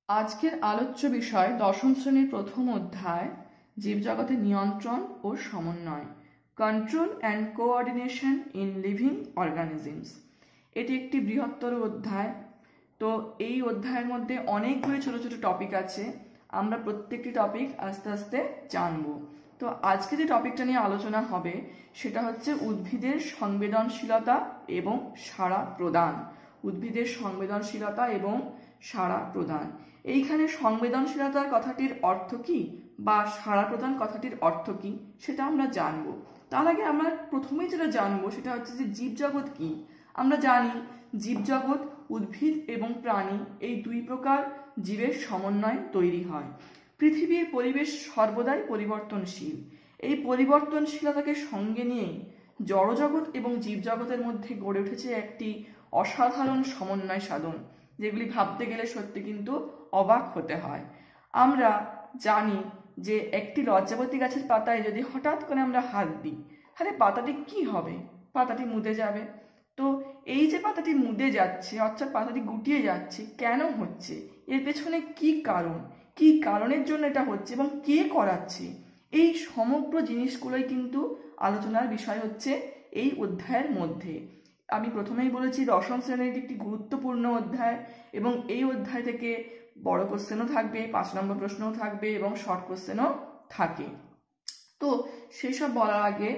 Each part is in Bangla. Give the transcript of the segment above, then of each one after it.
আজকের আলোচ্য বিষয় দশম শ্রেণীর প্রথম অধ্যায় জীবজগতের নিয়ন্ত্রণ ও সমন্বয়, control and coordination in living organisms. এটি একটি বৃহত্তর অধ্যায়। তো এই অধ্যায়ের মধ্যে অনেকগুলি ছোট ছোট টপিক আছে। আমরা প্রত্যেকটি টপিক আস্তে আস্তে জানব। তো আজকে যে টপিকটা নিয়ে আলোচনা হবে সেটা হচ্ছে উদ্ভিদের সংবেদনশীলতা এবং সাড়া প্রদান। উদ্ভিদের সংবেদনশীলতা এবং সাড়া প্রদান। এইখানে সংবেদনশীলতার কথাটির অর্থ কি বা সাড়া প্রদান কথাটির অর্থ কি সেটা আমরা জানবো। তার আগে আমরা প্রথমেই যেটা জানবো সেটা হচ্ছে যে জীবজগৎ কি। আমরা জানি জীবজগৎ উদ্ভিদ এবং প্রাণী এই দুই প্রকার জীবের সমন্বয়ে তৈরি হয়। পৃথিবীর পরিবেশ সর্বদাই পরিবর্তনশীল। এই পরিবর্তনশীলতাকে সঙ্গে নিয়েই জড়জগৎ এবং জীবজগতের মধ্যে গড়ে উঠেছে একটি অসাধারণ সমন্বয় সাধন, যেগুলি ভাবতে গেলে সত্যি কিন্তু অবাক হতে হয়। আমরা জানি যে একটি লজ্জাবতী গাছের পাতায় যদি হঠাৎ করে আমরা হাত দিই তাহলে পাতাটি কি হবে? পাতাটি মুদে যাবে। তো এই যে পাতাটি মুদে যাচ্ছে অর্থাৎ পাতাটি গুটিয়ে যাচ্ছে, কেন হচ্ছে? এর পেছনে কি কারণ, কি কারণের জন্য এটা হচ্ছে এবং কে করাচ্ছে, এই সমগ্র জিনিসগুলোই কিন্তু আলোচনার বিষয় হচ্ছে এই অধ্যায়ের মধ্যে। আমি প্রথমেই বলেছি দশম শ্রেণীর একটি গুরুত্বপূর্ণ অধ্যায় এবং এই অধ্যায় থেকে বড় কোশ্চেনও থাকবে, 5 নম্বর প্রশ্নও থাকবে এবং শর্ট কোশ্চেনও থাকে। তো সেসব বলার আগে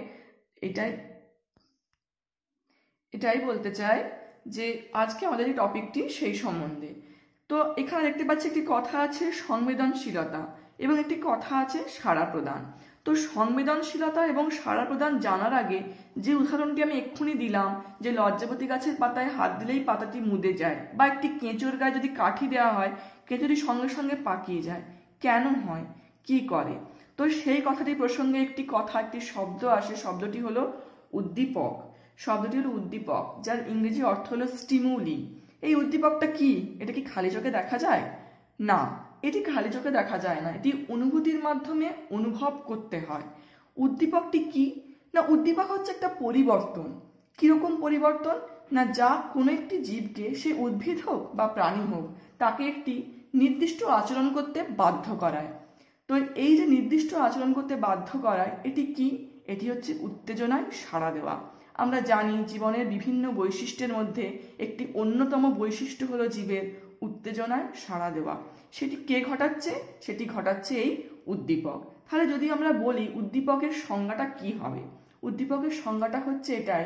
এটাই বলতে চাই যে আজকে আমাদের এই টপিকটি সেই সম্বন্ধে। তো এখানে দেখতে পাচ্ছি একটি কথা আছে সংবেদনশীলতা এবং একটি কথা আছে সাড়া প্রদান। তো সংবেদনশীলতা এবং সাড়া প্রদান জানার আগে যে উদাহরণটি আমি এক্ষুনি দিলাম, যে লজ্জাবতী গাছের পাতায় হাত দিলেই পাতাটি মুদে যায়, বা একটি কেঁচোর গায়ে যদি কাঠি দেওয়া হয় কেঁচোটি সঙ্গে সঙ্গে পাকিয়ে যায়, কেন হয়, কি করে? তো সেই কথাটি প্রসঙ্গে একটি শব্দ আসে। শব্দটি হলো উদ্দীপক। শব্দটি হলো উদ্দীপক, যার ইংরেজি অর্থ হলো স্টিমুলি। এই উদ্দীপকটা কি? এটা কি খালি চোখে দেখা যায়? না, এটি খালি চোখে দেখা যায় না, এটি অনুভূতির মাধ্যমে অনুভব করতে হয়। উদ্দীপকটি কি না, উদ্দীপক হচ্ছে একটা পরিবর্তন। কিরকম পরিবর্তন না, যা কোনো একটি জীবকে, সে উদ্ভিদ হোক বা প্রাণী হোক, তাকে একটি নির্দিষ্ট আচরণ করতে বাধ্য করায়। তো এই যে নির্দিষ্ট আচরণ করতে বাধ্য করায়, এটি কি? এটি হচ্ছে উত্তেজনায় সাড়া দেওয়া। আমরা জানি জীবনের বিভিন্ন বৈশিষ্ট্যের মধ্যে একটি অন্যতম বৈশিষ্ট্য হলো জীবের উত্তেজনায় সাড়া দেওয়া। সেটি কে ঘটাচ্ছে? সেটি ঘটাচ্ছে এই উদ্দীপক। তাহলে যদি আমরা বলি উদ্দীপকের সংজ্ঞাটা কি হবে? উদ্দীপকের সংজ্ঞাটা হচ্ছে এটাই,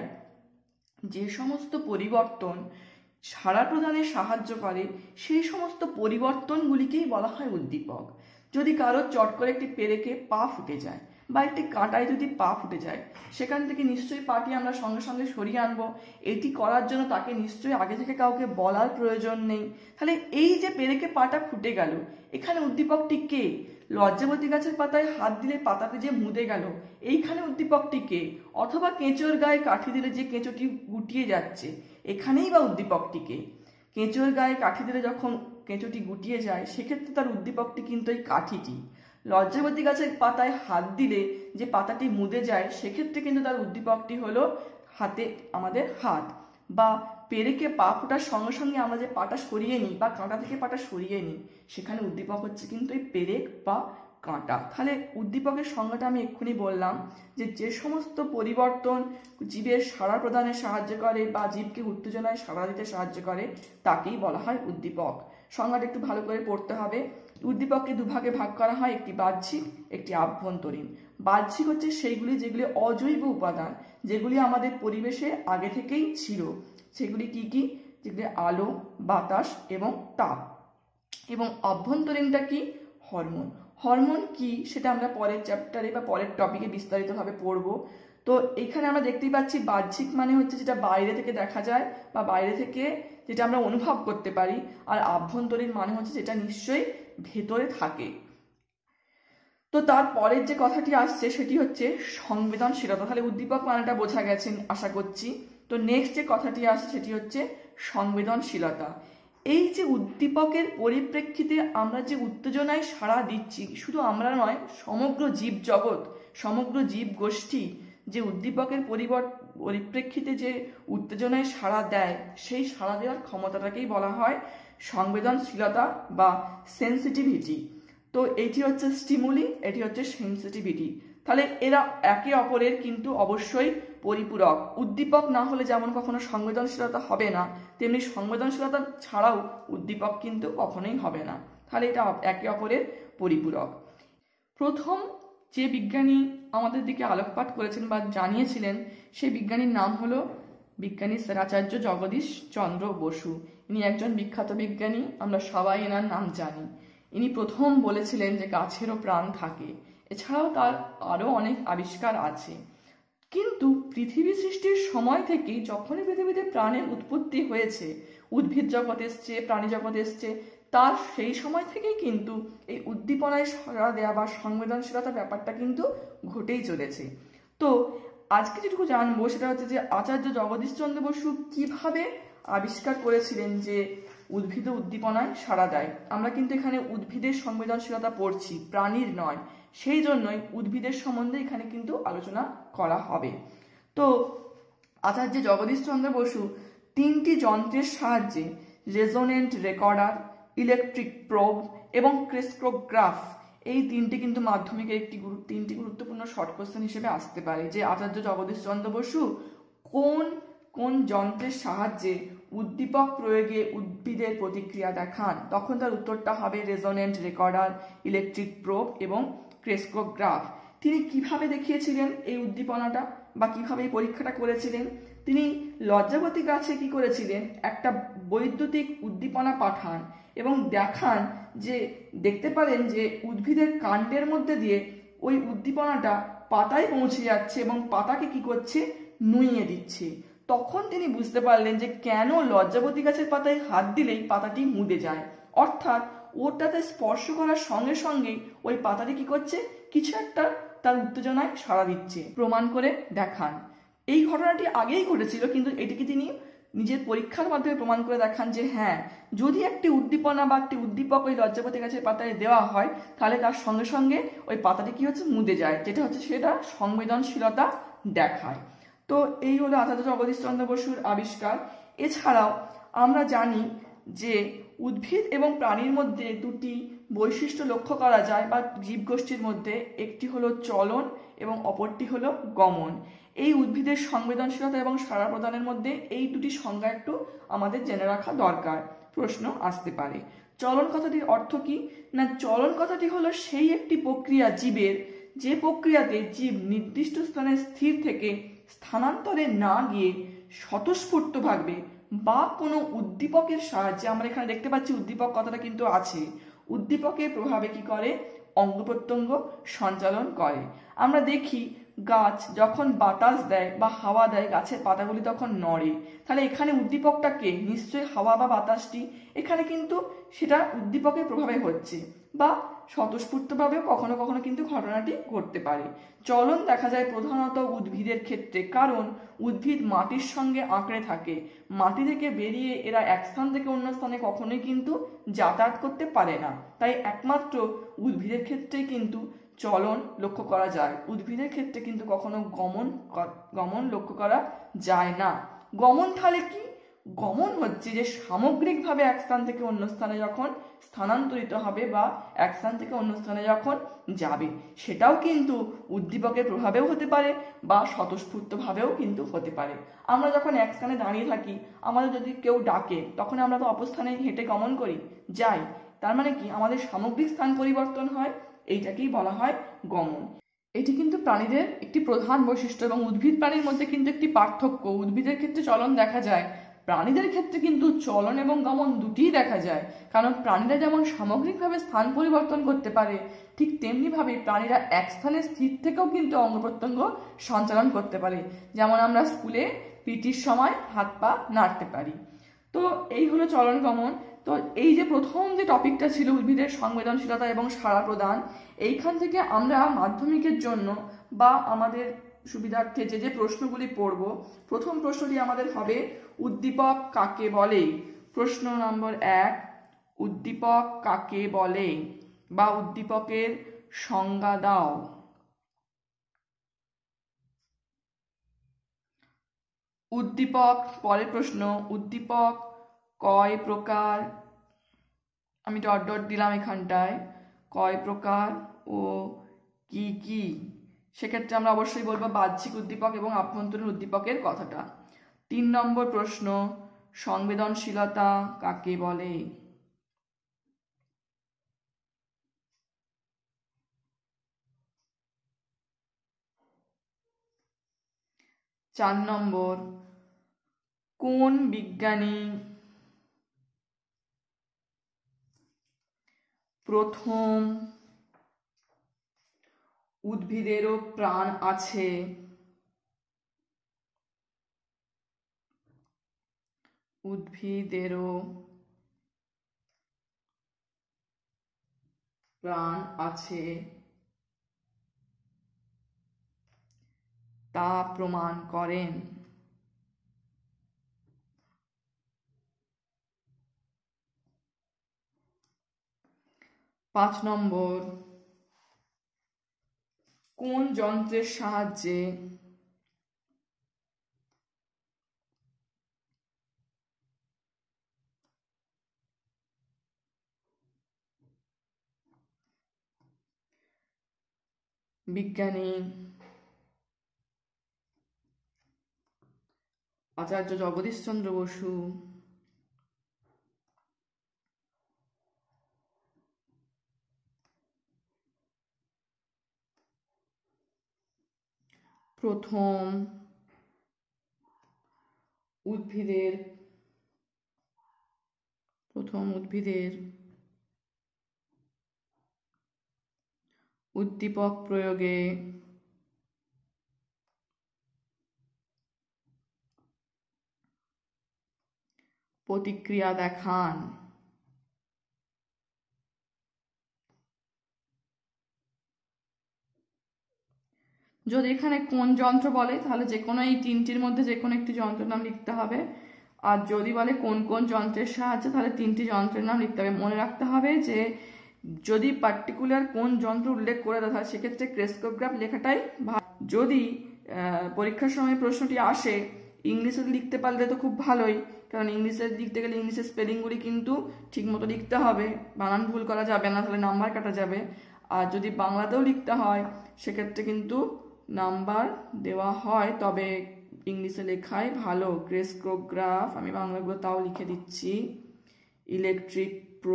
যে সমস্ত পরিবর্তন সাড়া প্রদানে সাহায্য করে সেই সমস্ত পরিবর্তনগুলিকেই বলা হয় উদ্দীপক। যদি কারো চট করে একটি পেরেকে পা ফুটে যায় বা একটি কাঁটায় যদি পা ফুটে যায়, সেখান থেকে নিশ্চয়ই পাটি আমরা সঙ্গে সঙ্গে সরিয়ে আনবো। এটি করার জন্য তাকে নিশ্চয়ই আগে থেকে কাউকে বলার প্রয়োজন নেই। তাহলে এই যে পেরেকে পাটা ফুটে গেল, এখানে উদ্দীপকটি কে? লজ্জাবতী গাছের পাতায় হাত দিলে পাতাটি যে মুদে গেল, এইখানে উদ্দীপকটি কে? অথবা কেঁচোর গায়ে কাঠি দিলে যে কেঁচোটি গুটিয়ে যাচ্ছে, এখানেই বা উদ্দীপকটি কে? কেঁচোর গায়ে কাঠি দিলে যখন কেঁচোটি গুটিয়ে যায়, সেক্ষেত্রে তার উদ্দীপকটি কিন্তু এই কাঠিটি। লজ্জাবতী গাছের পাতায় হাত দিলে যে পাতাটি মুদে যায়, সেক্ষেত্রে কিন্তু তার উদ্দীপকটি হলো হাতে আমাদের হাত। বা পেরেকে পা ফোটার সঙ্গে সঙ্গে আমরা যে পাটা সরিয়ে নিই বা কাঁটা থেকে পাটা সরিয়ে নিই, সেখানে উদ্দীপক হচ্ছে কিন্তু এই পেরেক বা কাঁটা। তাহলে উদ্দীপকের সংজ্ঞাটা আমি এক্ষুনি বললাম, যে সমস্ত পরিবর্তন জীবের সাড়া প্রদানে সাহায্য করে বা জীবকে উত্তেজনায় সাড়া দিতে সাহায্য করে, তাকেই বলা হয় উদ্দীপক। সংজ্ঞাটা একটু ভালো করে পড়তে হবে। উদ্দীপককে দুভাগে ভাগ করা হয়, একটি বাহ্যিক, একটি আভ্যন্তরীণ। বাহ্যিক হচ্ছে সেইগুলি যেগুলি অজৈব উপাদান, যেগুলি আমাদের পরিবেশে আগে থেকেই ছিল। সেগুলি কি কি? যেগুলি আলো, বাতাস এবং তাপ। এবং অভ্যন্তরীণটা কি? হরমোন। হরমোন কি সেটা আমরা পরের চ্যাপ্টারে বা পরের টপিকে বিস্তারিতভাবে পড়ব। তো এখানে আমরা দেখতেই পাচ্ছি বাহ্যিক মানে হচ্ছে যেটা বাইরে থেকে দেখা যায় বা বাইরে থেকে যেটা আমরা অনুভব করতে পারি, আর আভ্যন্তরীণ মানে হচ্ছে যেটা নিশ্চয়ই ভেতরে থাকে। তো তারপরের যে কথাটি আসছে সেটি হচ্ছে সংবেদনশীলতা। তাহলে উদ্দীপক মানেটা বোঝা গেছে আশা করছি। তো নেক্সট যে কথাটি আসছে সেটি হচ্ছে সংবেদনশীলতা। এই যে উদ্দীপকের পরিপ্রেক্ষিতে আমরা যে উত্তেজনায় সাড়া দিচ্ছি, শুধু আমরা নয়, সমগ্র জীবজগৎ, সমগ্র জীব গোষ্ঠী যে উদ্দীপকের পরিপ্রেক্ষিতে যে উত্তেজনায় সাড়া দেয়, সেই সাড়া দেওয়ার ক্ষমতাটাকেই বলা হয় সংবেদনশীলতা বা সেন্সিটিভিটি। তো এটি হচ্ছে স্টিমুলি, এটি হচ্ছে সেন্সিটিভিটি। তাহলে এরা একে অপরের কিন্তু অবশ্যই পরিপূরক। উদ্দীপক না হলে যেমন কখনো সংবেদনশীলতা হবে না, তেমনি সংবেদনশীলতা ছাড়াও উদ্দীপক কিন্তু কখনোই হবে না। তাহলে এটা একে অপরের পরিপূরক। প্রথম যে বিজ্ঞানী আমাদের দিকে আলোকপাত করেছেন বা জানিয়েছিলেন, সেই বিজ্ঞানীর নাম হলো বিজ্ঞানী স্যার আচার্য জগদীশ চন্দ্র বসু। ইনি একজন বিখ্যাত বিজ্ঞানী, আমরা সবাই এনার নাম জানি। ইনি প্রথম বলেছিলেন যে গাছেরও প্রাণ থাকে। এছাড়াও তার আরও অনেক আবিষ্কার আছে। কিন্তু পৃথিবী সৃষ্টির সময় থেকেই যখনই পৃথিবীতে প্রাণের উৎপত্তি হয়েছে, উদ্ভিদ জগৎ এসছে, প্রাণী জগৎ এসছে, তার সেই সময় থেকেই কিন্তু এই উদ্দীপনায় সাড়া দেওয়া বা সংবেদনশীলতার ব্যাপারটা কিন্তু ঘটেই চলেছে। তো আজকে যেটুকু জানবো সেটা হচ্ছে যে আচার্য জগদীশচন্দ্র বসু কিভাবে আবিষ্কার করেছিলেন যে উদ্ভিদ উদ্দীপনায় সাড়া দেয়। আমরা কিন্তু এখানে উদ্ভিদের সংবেদনশীলতা পড়ছি, প্রাণীর নয়। সেই জন্যই উদ্ভিদের সম্বন্ধে এখানে কিন্তু আলোচনা করা হবে। তো আচার্য জগদীশচন্দ্র বসু 3টি যন্ত্রের সাহায্যে রেজোনেন্ট রেকর্ডার, ইলেকট্রিক প্রোব এবং ক্রেস্কোগ্রাফ, এই তিনটি কিন্তু মাধ্যমিকের তিনটি গুরুত্বপূর্ণ শর্ট কোশ্চেন হিসেবে আসতে পারে যে আচার্য জগদীশচন্দ্র বসু কোন কোন যন্ত্রের সাহায্যে উদ্দীপক প্রয়োগে উদ্ভিদের প্রতিক্রিয়া দেখান। তখন তার উত্তরটা হবে রেজোনেন্ট রেকর্ডার, ইলেকট্রিক প্রোব এবং ক্রেস্কোগ্রাফ। তিনি কিভাবে দেখিয়েছিলেন এই উদ্দীপনাটা বা কিভাবে এই পরীক্ষাটা করেছিলেন? তিনি লজ্জাবতী গাছে কি করেছিলেন, একটা বৈদ্যুতিক উদ্দীপনা পাঠান এবং দেখান যে দেখতে পারেন যে উদ্ভিদের কাণ্ডের মধ্যে দিয়ে ওই উদ্দীপনাটা পাতায় পৌঁছে যাচ্ছে এবং পাতাকে কি করছে, নুইয়ে দিচ্ছে। তখন তিনি বুঝতে পারলেন যে কেন লজ্জাবতী গাছের পাতায় হাত দিলেই পাতাটি মুদে যায়। অর্থাৎ ওটাতে স্পর্শ করার সঙ্গে সঙ্গেই ওই পাতাটি কি করছে, কিছু একটা তার উত্তেজনায় সাড়া দিচ্ছে। প্রমাণ করে দেখান। এই ঘটনাটি আগেই ঘটেছিল, কিন্তু এটিকে তিনি নিজের পরীক্ষার মাধ্যমে প্রমাণ করে দেখান যে হ্যাঁ, যদি একটি উদ্দীপনা বা একটি উদ্দীপক ওই লজ্জাবতী গাছের পাতায় দেওয়া হয়, তাহলে তার সঙ্গে সঙ্গে ওই পাতাটি কি হচ্ছে, মুদে যায়, যেটা হচ্ছে সেটা সংবেদনশীলতা দেখায়। তো এই হলো আচার্য জগদীশচন্দ্র বসুর আবিষ্কার। এছাড়াও আমরা জানি যে উদ্ভিদ এবং প্রাণীর মধ্যে দুটি বৈশিষ্ট্য লক্ষ্য করা যায় বা জীবগোষ্ঠীর মধ্যে, একটি হলো চলন এবং অপরটি হলো গমন। এই উদ্ভিদের সংবেদনশীলতা এবং সাড়া প্রদানের মধ্যে এই দুটি সংজ্ঞা একটু আমাদের জেনে রাখা দরকার, প্রশ্ন আসতে পারে। চলন কথাটির অর্থ কি না, চলন কথাটি হলো সেই একটি প্রক্রিয়া জীবের, যে প্রক্রিয়াতে জীব নির্দিষ্ট স্থানে স্থির থেকে স্থানান্তরে না গিয়ে স্বতঃস্ফূর্তভাবে বা কোনো উদ্দীপকের সাহায্যে, আমরা এখানে দেখতে পাচ্ছি উদ্দীপক কথাটা কিন্তু আছে, উদ্দীপকের প্রভাবে কি করে, অঙ্গ প্রত্যঙ্গ সঞ্চালন করে। আমরা দেখি গাছ যখন বাতাস দেয় বা হাওয়া দেয়, গাছের পাতাগুলি তখন নড়ে। তাহলে এখানে উদ্দীপকটাকে নিশ্চয়ই হাওয়া বা বাতাসটি, এখানে কিন্তু সেটা উদ্দীপকের প্রভাবে হচ্ছে বা স্বতঃস্ফূর্তভাবেও কখনো কখনো কিন্তু ঘটনাটি ঘটতে পারে। চলন দেখা যায় প্রধানত উদ্ভিদের ক্ষেত্রে, কারণ উদ্ভিদ মাটির সঙ্গে আঁকড়ে থাকে। মাটি থেকে বেরিয়ে এরা এক স্থান থেকে অন্য স্থানে কখনোই কিন্তু যাতায়াত করতে পারে না। তাই একমাত্র উদ্ভিদের ক্ষেত্রেই কিন্তু চলন লক্ষ্য করা যায়। উদ্ভিদের ক্ষেত্রে কিন্তু কখনো গমন লক্ষ্য করা যায় না। গমন তাহলে কি? গমন হচ্ছে যে সামগ্রিকভাবে এক স্থান থেকে অন্য স্থানে যখন স্থানান্তরিত হবে বা এক স্থান থেকে অন্য স্থানে যখন যাবে, সেটাও কিন্তু উদ্দীপকের প্রভাবেও হতে পারে বা স্বতঃস্ফূর্তভাবেও কিন্তু হতে পারে। আমরা যখন এক স্থানে দাঁড়িয়ে থাকি, আমাদের যদি কেউ ডাকে, তখন আমরা তো অবস্থানে হেঁটে গমন করি, যাই। তার মানে কি, আমাদের সামগ্রিক স্থান পরিবর্তন হয়, এইটাকেই বলা হয় গমন। এটি কিন্তু প্রাণীদের একটি প্রধান বৈশিষ্ট্য এবং উদ্ভিদ প্রাণীর মধ্যে কিন্তু একটি পার্থক্য। উদ্ভিদের ক্ষেত্রে চলন দেখা যায়, প্রাণীদের ক্ষেত্রে কিন্তু চলন এবং গমন দুটিই দেখা যায়। কারণ প্রাণীরা যেমন সামগ্রিকভাবে স্থান পরিবর্তন করতে পারে, ঠিক তেমনিভাবে প্রাণীরা এক স্থানে স্থির থেকেও কিন্তু অঙ্গ প্রত্যঙ্গ সঞ্চালন করতে পারে। যেমন আমরা স্কুলে পিটির সময় হাত পা নাড়তে পারি। তো এই হলো চলন গমন। তো এই যে প্রথম যে টপিকটা ছিল উদ্ভিদের সংবেদনশীলতা এবং সাড়া প্রদান, এইখান থেকে আমরা মাধ্যমিকের জন্য বা আমাদের সুবিধার্থে যে যে প্রশ্নগুলি পড়ব, প্রথম প্রশ্নটি আমাদের হবে উদ্দীপক কাকে বলে। প্রশ্ন নম্বর 1, উদ্দীপক কাকে বলে বা উদ্দীপকের সংজ্ঞা দাও। উদ্দীপক, পরের প্রশ্ন, উদ্দীপক কয় প্রকার? আমি ডট ডট দিলাম এখানটায়, কয় প্রকার ও কি কি, সেক্ষেত্রে আমরা অবশ্যই বলবো বাহ্যিক উদ্দীপক এবং আভ্যন্তরীণ উদ্দীপকের কথাটা। 3 নম্বর প্রশ্ন, সংবেদনশীলতা কাকে বলে? 4 নম্বর, কোন বিজ্ঞানী প্রথম উদ্ভিদেরও প্রাণ আছে উদ্ভিদেরও প্রাণ আছে তা প্রমাণ করেন? 5 নম্বর, কোন যন্ত্রের সাহায্যে বিজ্ঞানী আচার্য জগদীশচন্দ্র বসু প্রথম উদ্ভিদের উদ্দীপক প্রয়োগে প্রতিক্রিয়া দেখান? যদি এখানে কোন যন্ত্র বলে তাহলে যে কোনো এই 3টির মধ্যে যে কোনো একটি যন্ত্রের নাম লিখতে হবে, আর যদি বলে কোন কোন যন্ত্রের সাহায্যে তাহলে 3টি যন্ত্রের নাম লিখতে হবে। মনে রাখতে হবে যে যদি পার্টিকুলার কোন যন্ত্র উল্লেখ করে দেওয়া হয় সেক্ষেত্রে ক্রেস্কোগ্রাফ লেখাটাই যদি পরীক্ষার সময় প্রশ্নটি আসে ইংলিশে লিখতে পারলে তো খুব ভালোই, কারণ ইংলিশে লিখতে গেলে ইংলিশের স্পেলিংগুলি কিন্তু ঠিকমতো লিখতে হবে, বানান ভুল করা যাবে না, তাহলে নাম্বার কাটা যাবে। আর যদি বাংলাতেও লিখতে হয় সেক্ষেত্রে কিন্তু নাম্বার দেওয়া হয়, তবে ইংলিশে লেখাই ভালো। ক্রেস্কোগ্রাফ, আমি বাংলাগুলো তাও লিখে দিচ্ছি, ইলেকট্রিক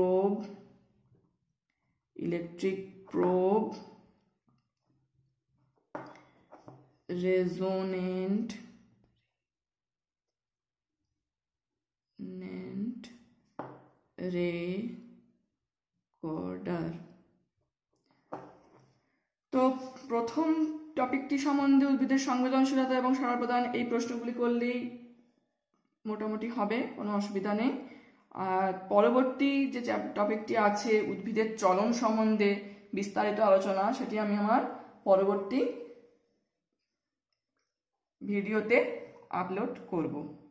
প্রোব, রেজোনেন্ট রেকর্ডার। তো প্রথম টপিকটি সম্বন্ধে উদ্ভিদের সংবেদনশীলতা এবং সাড়া প্রদান, এই প্রশ্নগুলি করলেই মোটামুটি হবে, কোনো অসুবিধা নেই। আর পরবর্তী যে টপিকটি আছে উদ্ভিদের চলন সম্বন্ধে বিস্তারিত আলোচনা, সেটি আমি আমার পরবর্তী ভিডিওতে আপলোড করব।